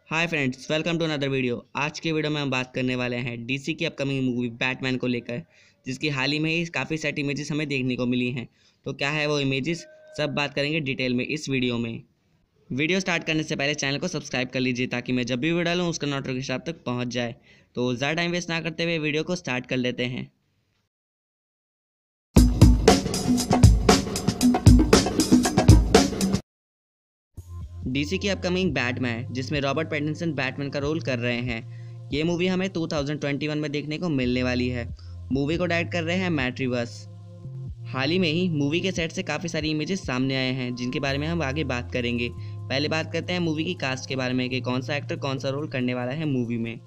Hi friends, welcome to another video. आज के video में हम बात करने वाले हैं डीसी की अपकमिंग मूवी बैटमैन को लेकर, जिसकी हाल ही में ही काफ़ी सेट इमेजेस हमें देखने को मिली हैं। तो क्या है वो इमेजेस, सब बात करेंगे डिटेल में इस वीडियो में। वीडियो स्टार्ट करने से पहले चैनल को सब्सक्राइब कर लीजिए ताकि मैं जब भी वीडियो डालूँ उसका नोटिफिकेशन आप तक पहुँच जाए। तो ज़्यादा टाइम वेस्ट ना करते हुए वीडियो को स्टार्ट कर लेते हैं। डीसी की अपकमिंग बैटमैन, जिसमें रॉबर्ट पैटिंसन बैटमैन का रोल कर रहे हैं, ये मूवी हमें 2021 में देखने को मिलने वाली है। मूवी को डायरेक्ट कर रहे हैं मैट रिवर्स। हाल ही में ही मूवी के सेट से काफ़ी सारी इमेजेस सामने आए हैं, जिनके बारे में हम आगे बात करेंगे। पहले बात करते हैं मूवी की कास्ट के बारे में कि कौन सा एक्टर कौन सा रोल करने वाला है मूवी में।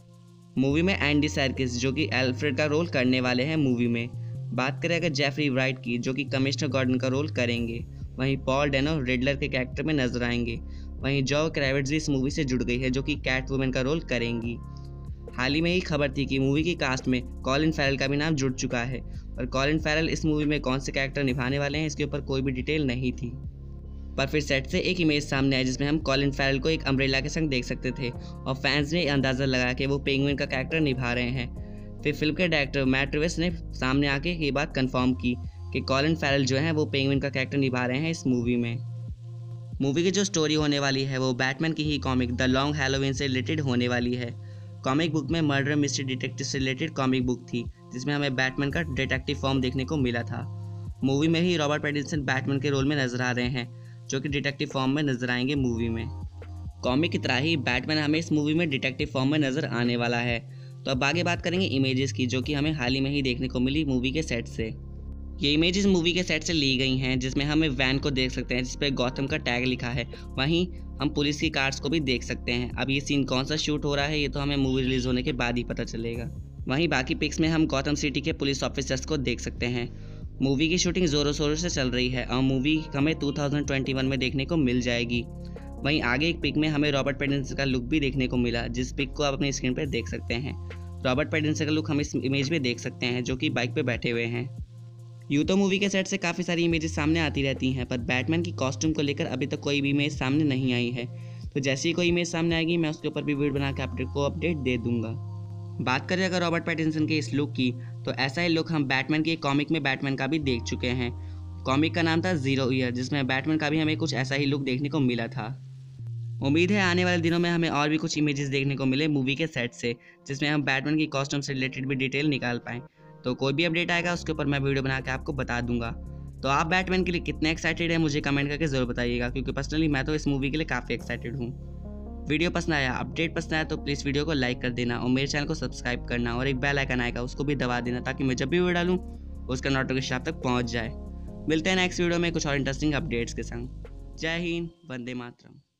मूवी में एंडी सर्किस जो कि एल्फ्रेड का रोल करने वाले हैं मूवी में। बात करें अगर जेफरी राइट की, जो कि कमिश्नर गॉर्डन का रोल करेंगे। वहीं पॉल डेनो रिडलर के कैरेक्टर में नजर आएंगे। वहीं जॉ क्रेविट्ज भी इस मूवी से जुड़ गई है, जो कि कैट वुमेन का रोल करेंगी। हाल ही में ही खबर थी कि मूवी की कास्ट में कॉलिन फैरल का भी नाम जुड़ चुका है, पर कॉलिन फैरल इस मूवी में कौन से कैरेक्टर निभाने वाले हैं इसके ऊपर कोई भी डिटेल नहीं थी। पर फिर सेट से एक इमेज सामने आई जिसमें हम कॉलिन फैरल को एक अम्ब्रेला के संग देख सकते थे और फैंस ने अंदाज़ा लगा कि वो पेंगुइन का कैरेक्टर निभा रहे हैं। फिर फिल्म के डायरेक्टर मैट रिवर्स ने सामने आके ये बात कंफर्म की कि कॉलिन फैरल जो है वो पेंगुइन का कैरेक्टर निभा रहे हैं इस मूवी में। मूवी की जो स्टोरी होने वाली है वो बैटमैन की ही कॉमिक द लॉन्ग हैलोवीन से रिलेटेड होने वाली है। कॉमिक बुक में मर्डर मिस्ट्री डिटेक्टिव से रिलेटेड कॉमिक बुक थी, जिसमें हमें बैटमैन का डिटेक्टिव फॉर्म देखने को मिला था। मूवी में ही रॉबर्ट पैटिंसन बैटमैन के रोल में नजर आ रहे हैं, जो कि डिटेक्टिव फॉर्म में नजर आएंगे मूवी में। कॉमिक की तरह ही बैटमैन हमें इस मूवी में डिटेक्टिव फॉर्म में नजर आने वाला है। तो अब आगे बात करेंगे इमेजेस की, जो कि हमें हाल ही में ही देखने को मिली मूवी के सेट से। ये इमेजेस मूवी के सेट से ली गई हैं, जिसमें हम वैन को देख सकते हैं जिस पर गौतम का टैग लिखा है। वहीं हम पुलिस की कार्स को भी देख सकते हैं। अब ये सीन कौन सा शूट हो रहा है ये तो हमें मूवी रिलीज होने के बाद ही पता चलेगा। वहीं बाकी पिक्स में हम गौतम सिटी के पुलिस ऑफिसर्स को देख सकते हैं। मूवी की शूटिंग ज़ोरों शोरों से चल रही है और मूवी हमें 2021 में देखने को मिल जाएगी। वहीं आगे एक पिक में हमें रॉबर्ट पैटिंसन का लुक भी देखने को मिला, जिस पिक को आप अपनी स्क्रीन पर देख सकते हैं। रॉबर्ट पैटिंसन का लुक हम इस इमेज में देख सकते हैं, जो कि बाइक पे बैठे हुए हैं। यूँ तो मूवी के सेट से काफ़ी सारी इमेजेस सामने आती रहती हैं, पर बैटमैन की कॉस्ट्यूम को लेकर अभी तक कोई भी इमेज सामने नहीं आई है। तो जैसे ही कोई इमेज सामने आएगी मैं उसके ऊपर भी वीडियो बना के आपको अपडेट दे दूंगा। बात करें अगर रॉबर्ट पैटिंसन के इस लुक की, तो ऐसा ही लुक हम बैटमैन की कॉमिक में बैटमैन का भी देख चुके हैं। कॉमिक का नाम था ज़ीरो ईयर, जिसमें बैटमैन का भी हमें कुछ ऐसा ही लुक देखने को मिला था। उम्मीद है आने वाले दिनों में हमें और भी कुछ इमेजेस देखने को मिले मूवी के सेट से, जिसमें हम बैटमैन की कॉस्ट्यूम से रिलेटेड भी डिटेल निकाल पाएँ। तो कोई भी अपडेट आएगा उसके ऊपर मैं वीडियो बना के आपको बता दूंगा। तो आप बैटमैन के लिए कितने एक्साइटेड हैं मुझे कमेंट करके ज़रूर बताइएगा, क्योंकि पर्सनली मैं तो इस मूवी के लिए काफ़ी एक्साइटेड हूँ। वीडियो पसंद आया, अपडेट पसंद आया तो प्लीज़ वीडियो को लाइक कर देना और मेरे चैनल को सब्सक्राइब करना और एक बेल आइकन आएगा उसको भी दबा देना, ताकि मैं जब भी वीडियो डालूँ उसका नोटिफिकेशन आप तक पहुँच जाए। मिलते हैं नेक्स्ट वीडियो में कुछ और इंटरेस्टिंग अपडेट्स के संग। जय हिंद, वंदे मातरम।